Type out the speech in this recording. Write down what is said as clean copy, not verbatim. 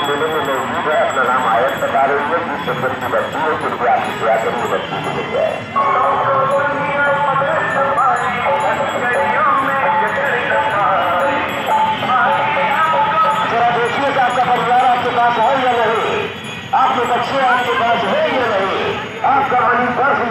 मेले में मौजूद है, अपना नाम आयत बता रही है, जिस संबंध की बच्ची है कृपया आपकी सेवा करिए, बच्ची को मिल जाए। जरा देखिए कि आपका परिवार आपके पास है या नहीं, आपके बच्चे आपके पास है या नहीं, आपका मनी पर्स